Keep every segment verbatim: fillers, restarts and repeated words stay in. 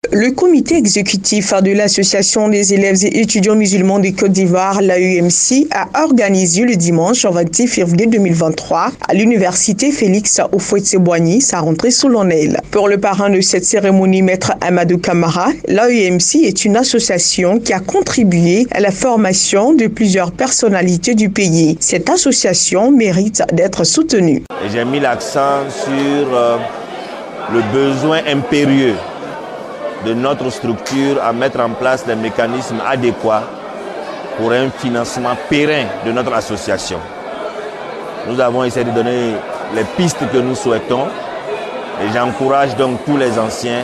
Le comité exécutif de l'Association des élèves et étudiants musulmans de Côte d'Ivoire, l'A U M C, a organisé le dimanche vingt février deux mille vingt-trois à l'université Félix Houphouët-Boigny sa rentrée solennelle. Pour le parrain de cette cérémonie, Maître Amadou Camara, l'A U M C est une association qui a contribué à la formation de plusieurs personnalités du pays. Cette association mérite d'être soutenue. J'ai mis l'accent sur euh, le besoin impérieux de notre structure à mettre en place des mécanismes adéquats pour un financement pérenne de notre association. Nous avons essayé de donner les pistes que nous souhaitons et j'encourage donc tous les anciens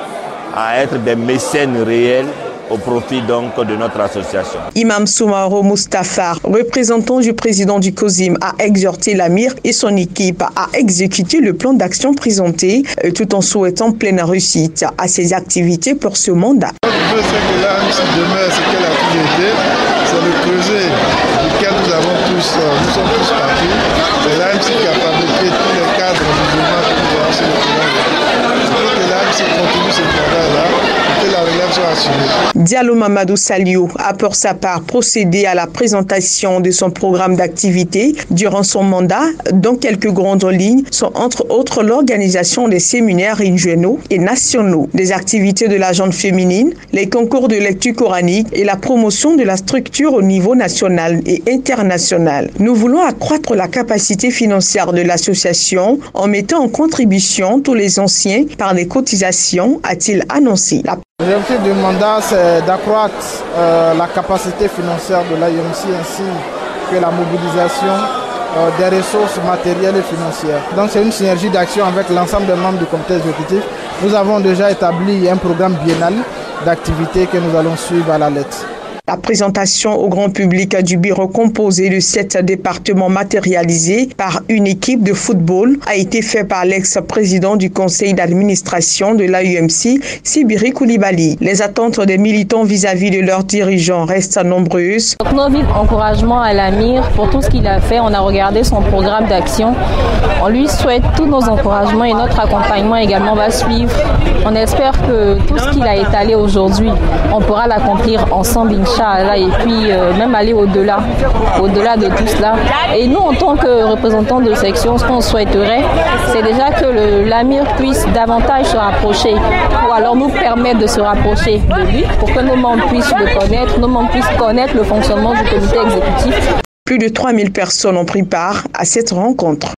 à être des mécènes réels au profit donc de notre association. Imam Soumaro Mustafa, représentant du président du COSIM, a exhorté l'Amir et son équipe à exécuter le plan d'action présenté tout en souhaitant pleine réussite à ses activités pour ce mandat. Notre vœu, c'est que l'A M C demeure ce qu'elle a toujours été, c'est le projet duquel nous avons tous, nous sommes tous partis. C'est l'A M C qui a fabriqué tous les cadres musulmans pour pouvoir se retrouver. Il faut que l'A M C continue ce programme-là, que la relève soit assurée. Diallo Mamadou Saliou a pour sa part procédé à la présentation de son programme d'activité durant son mandat, dont quelques grandes lignes sont entre autres l'organisation des séminaires régionaux et nationaux, des activités de la gente féminine, les concours de lecture coranique et la promotion de la structure au niveau national et international. Nous voulons accroître la capacité financière de l'association en mettant en contribution tous les anciens par des cotisations, a-t-il annoncé. La L'objectif du mandat, c'est d'accroître euh, la capacité financière de l'A U M C ainsi que la mobilisation euh, des ressources matérielles et financières. Donc c'est une synergie d'action avec l'ensemble des membres du comité exécutif. Nous avons déjà établi un programme biennal d'activités que nous allons suivre à la lettre. La présentation au grand public du bureau composé de sept départements matérialisés par une équipe de football a été faite par l'ex-président du conseil d'administration de l'A U M C, Sibiri Koulibaly. Les attentes des militants vis-à-vis de leurs dirigeants restent nombreuses. Donc, nos vifs encouragements à l'Amir pour tout ce qu'il a fait. On a regardé son programme d'action. On lui souhaite tous nos encouragements et notre accompagnement également va suivre. On espère que tout ce qu'il a étalé aujourd'hui, on pourra l'accomplir ensemble, Inch'Allah, et puis euh, même aller au-delà, au-delà de tout cela. Et nous, en tant que représentants de section, ce qu'on souhaiterait, c'est déjà que l'Amir puisse davantage se rapprocher, ou alors nous permettre de se rapprocher de lui, pour que nos membres puissent le connaître, nos membres puissent connaître le fonctionnement du comité exécutif. Plus de trois mille personnes ont pris part à cette rencontre.